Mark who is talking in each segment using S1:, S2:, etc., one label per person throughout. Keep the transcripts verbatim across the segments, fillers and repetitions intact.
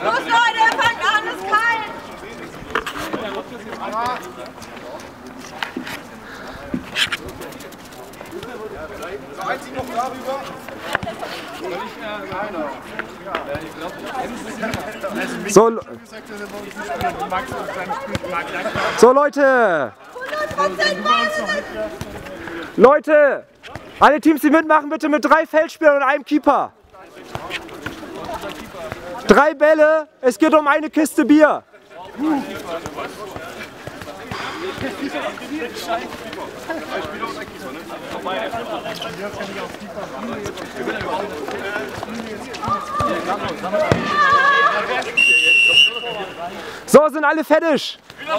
S1: Los Leute, fangt an, ist kalt!
S2: So, einzig noch darüber.
S3: So, so Leute! Leute! Alle Teams, die mitmachen, bitte mit drei Feldspielern und einem Keeper. Drei Bälle, es geht um eine Kiste Bier. So, sind alle fertig.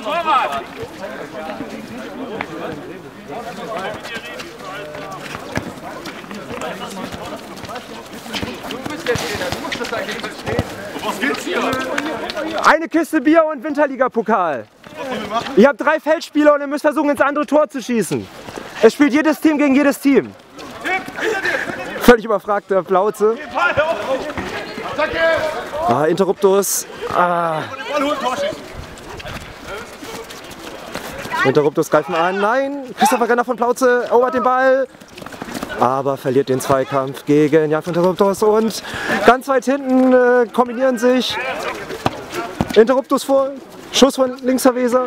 S2: Was geht's hier?
S3: Eine Kiste Bier und Winterliga-Pokal. Ihr habt drei Feldspieler und ihr müsst versuchen, ins andere Tor zu schießen. Es spielt jedes Team gegen jedes Team. Völlig überfragter Plauze. Ah, Interruptus. Ah. Interruptus greifen an. Nein, Christopher Renner von Plauze erobert den Ball. Aber verliert den Zweikampf gegen Jan von Interruptus. Und ganz weit hinten äh, kombinieren sich Interruptus vor. Schuss von Linksverweser.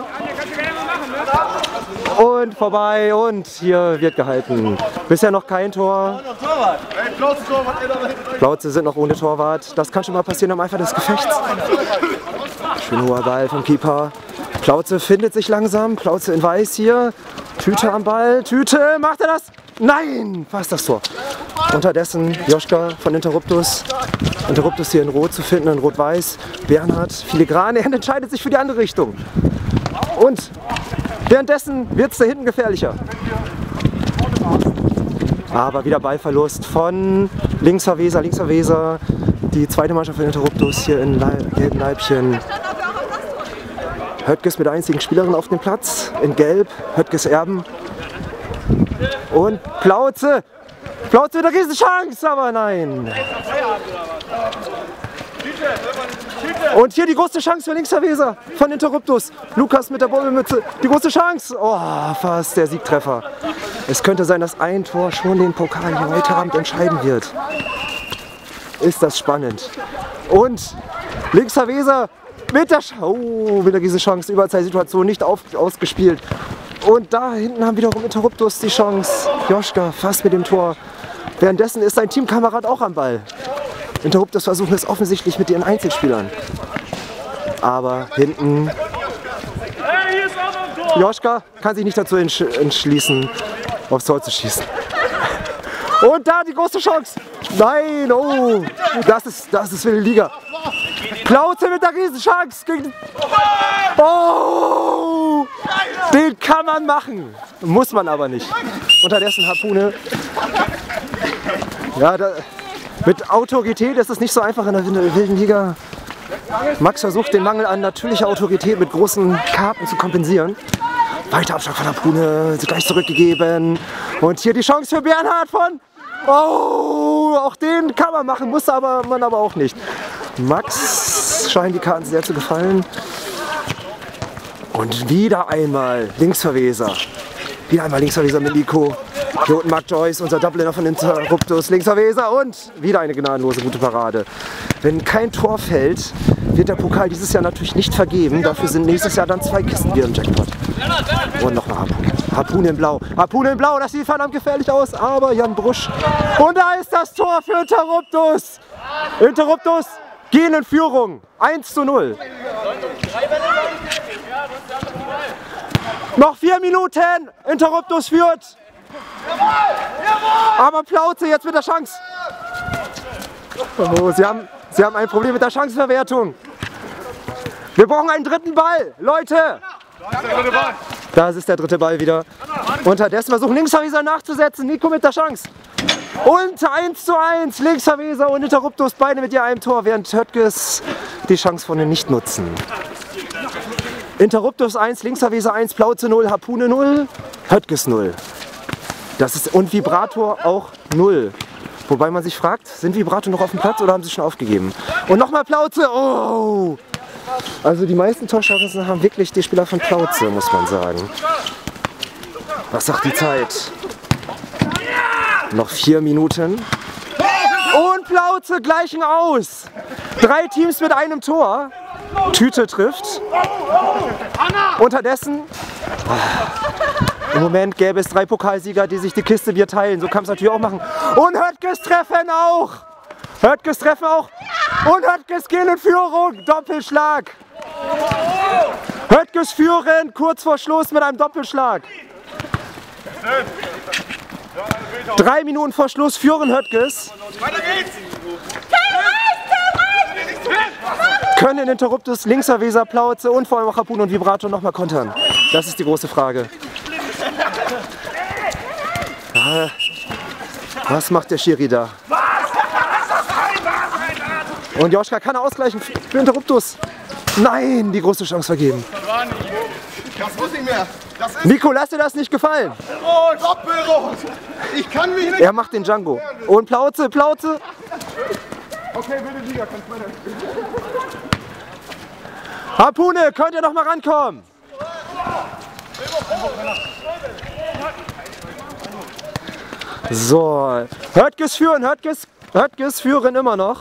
S3: Und vorbei und hier wird gehalten. Bisher noch kein Tor. Plauze sind noch ohne Torwart. Das kann schon mal passieren am Eifer des Gefechts. Schön hoher Ball vom Keeper. Plauze findet sich langsam. Plauze in weiß hier. Tüte am Ball. Tüte, macht er das? Nein, fast das Tor. Unterdessen Joschka von Interruptus. Interruptus hier in Rot zu finden, in Rot-Weiß. Bernhard filigran, er entscheidet sich für die andere Richtung. Und währenddessen wird es da hinten gefährlicher. Aber wieder Ballverlust von Linksverweser, Linksverweser. Die zweite Mannschaft von Interruptus hier in gelben Leibchen. Höttges mit der einzigen Spielerin auf dem Platz. In Gelb, Höttges Erben. Und Plauze. Plauze mit einer riesen Chance, aber nein. Und hier die große Chance für Linksverweser von Interruptus. Lukas mit der Bobbelmütze. Die große Chance. Oh, fast der Siegtreffer. Es könnte sein, dass ein Tor schon den Pokal hier heute Abend entscheiden wird. Ist das spannend. Und Linksverweser mit der, Sch oh, mit der riesen Chance. Überzahlsituation nicht auf, ausgespielt. Und da hinten haben wiederum Interruptus die Chance. Joschka fast mit dem Tor. Währenddessen ist sein Teamkamerad auch am Ball. Interruptus versuchen es offensichtlich mit ihren Einzelspielern. Aber hinten Joschka kann sich nicht dazu entsch entschließen, aufs Tor zu schießen. Und da die große Chance. Nein, oh, das ist, das ist wilde Liga. Plauze mit der Riesenchance. Gegen oh, den kann man machen. Muss man aber nicht. Unterdessen Harpune. Ja, da, mit Autorität ist es nicht so einfach in der wilden Liga. Max versucht den Mangel an natürlicher Autorität mit großen Karten zu kompensieren. Weiter Abschlag von Harpune, gleich zurückgegeben. Und hier die Chance für Bernhard von... Oh, auch den kann man machen, muss aber man aber auch nicht. Max scheinen die Karten sehr zu gefallen. Und wieder einmal Linksverweser. Wieder einmal Linksverweser mit Nico. Hier unten Mark Joyce, unser Dubliner von Interruptus, Linksverweser und wieder eine gnadenlose gute Parade. Wenn kein Tor fällt, wird der Pokal dieses Jahr natürlich nicht vergeben. Dafür sind nächstes Jahr dann zwei Kisten Bier im Jackpot. Und noch eine Harpune. Harpune in Blau. Harpune in Blau, das sieht verdammt gefährlich aus, aber Jan Brusch. Und da ist das Tor für Interruptus. Interruptus gehen in Führung. eins zu null. Noch vier Minuten. Interruptus führt. Aber Plauze jetzt mit der Chance. Oh, sie, haben, sie haben ein Problem mit der Chancenverwertung. Wir brauchen einen dritten Ball. Leute. Da ist der dritte Ball wieder. Unterdessen versuchen Linksverweser nachzusetzen. Nico mit der Chance. Und eins zu eins. Linksverweser und Interruptus beide mit je einem Tor, während Höttges die Chance von den nicht nutzen. Interruptus eins, Linksverweser eins, Plauze null, Harpune null, Höttges null. Das ist, und Vibrator auch null. Wobei man sich fragt, sind Vibrato noch auf dem Platz oder haben sie schon aufgegeben? Und nochmal Plauze. Oh! Also die meisten Torchancen haben wirklich die Spieler von Plauze, muss man sagen. Was sagt die Zeit? Noch vier Minuten. Und Plauze gleichen aus. Drei Teams mit einem Tor. Tüte trifft. Unterdessen, im Moment gäbe es drei Pokalsieger, die sich die Kiste Bier teilen. So kann es natürlich auch machen. Und Höttges treffen auch. Höttges treffen auch. Und Höttges gehen in Führung. Doppelschlag. Höttges führen kurz vor Schluss mit einem Doppelschlag. Drei Minuten vor Schluss führen Höttges.
S2: Weiter geht's!
S3: Können in Interruptus Linkser Weser, Plauze und vor allem auch Harpune und Vibrato nochmal kontern? Das ist die große Frage. Ja, was macht der Schiri da? Und Joschka kann er ausgleichen für Interruptus. Nein, die große Chance vergeben.
S2: Das muss nicht mehr. Das ist
S3: Nico, lass dir das nicht gefallen.
S2: rot, doppelrot. Ich kann mich nicht...
S3: Er macht den Django. Und Plauze, Plauze.
S2: Okay, bitte, Liga, kannst weiter.
S3: Harpune, könnt ihr noch mal rankommen? So, Höttges führen, Höttges, Höttges führen immer noch.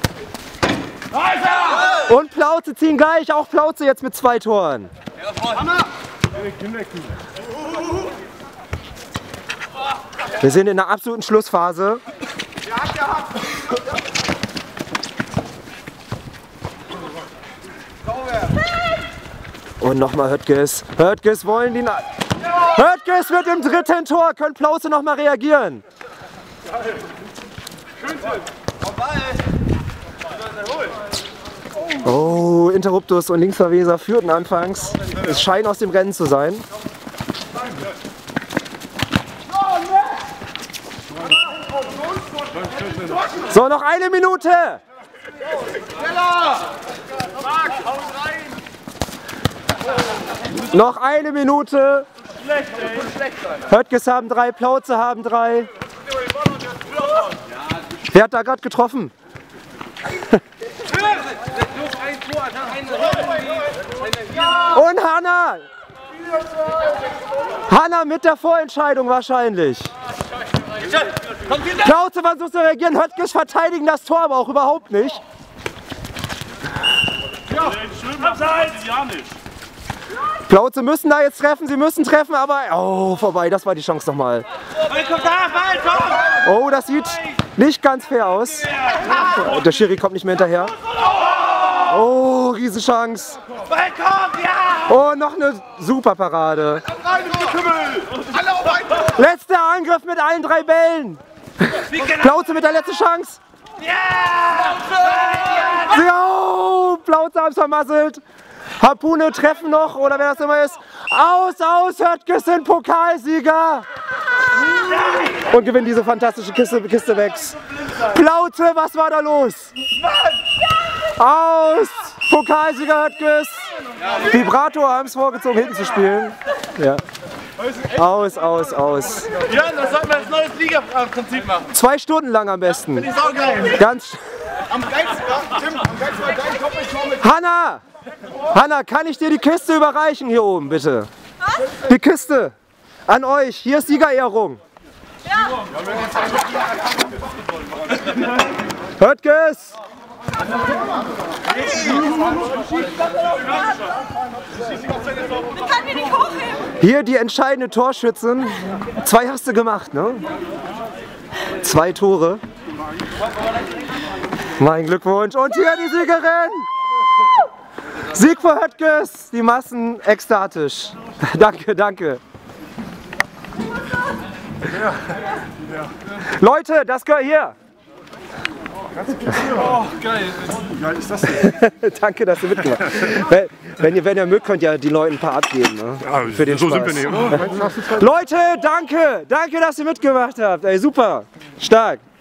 S3: Und Plauze ziehen gleich, auch Plauze jetzt mit zwei Toren. Wir sind in der absoluten Schlussphase. Und nochmal Höttges. Höttges wollen die... Höttges wird im dritten Tor. Können Plauze nochmal reagieren? Oh, Interruptus und Linkser Weser führten anfangs. Es scheint aus dem Rennen zu sein. So, noch eine Minute. Noch eine Minute. Höttges haben drei, Plauze haben drei. Wer hat da gerade getroffen? Und Hanna! Hanna mit der Vorentscheidung wahrscheinlich. Plauze versucht zu reagieren, Höttges verteidigen das Tor aber auch überhaupt nicht. Plauze müssen da jetzt treffen, sie müssen treffen, aber... Oh, vorbei, das war die Chance nochmal. Oh, das sieht nicht ganz fair aus. Der Schiri kommt nicht mehr hinterher. Oh, Riesenchance. Oh, noch eine super Parade. Letzter Angriff mit allen drei Bällen. Plauze mit der letzten Chance. Oh, Plauze haben es vermasselt. Harpune treffen noch, oder wer das immer ist. Aus, aus, Höttges sind Pokalsieger. Und gewinnen diese fantastische Kiste, Kiste weg. Plauze, was war da los? Aus, Pokalsieger Höttges. Vibrato haben es vorgezogen, hinten zu spielen. Ja. Aus, aus, aus.
S2: Ja, das sollten wir als neues Liga-Prinzip machen.
S3: Zwei Stunden lang am besten.
S2: Die saugeil.
S3: Ganz.
S2: Am geilsten, Tim, am geilsten war dein Doppeltor mit...
S3: Hanna! Hanna, kann ich dir die Kiste überreichen hier oben, bitte? Was? Die Kiste. An euch. Hier ist Siegerehrung. Ja. Höttges!
S1: Ich kann mich nicht hochheben.
S3: Hier die entscheidende Torschützin. Zwei hast du gemacht, ne? Zwei Tore. Mein Glückwunsch. Und hier die Siegerin. Sieg für Höttges. Die Massen ekstatisch. Danke, danke. Leute, das gehört hier.
S2: Oh, geil. Wie geil ist das denn?
S3: Danke, dass ihr mitgemacht habt. Wenn, wenn, ihr, wenn ihr mögt, könnt ihr die Leuten ein paar abgeben. Ne?
S2: Ja,
S3: für den
S2: so
S3: Spaß.
S2: sind wir nicht, oder?
S3: Leute, danke. Danke, dass ihr mitgemacht habt. Ey, super. Stark.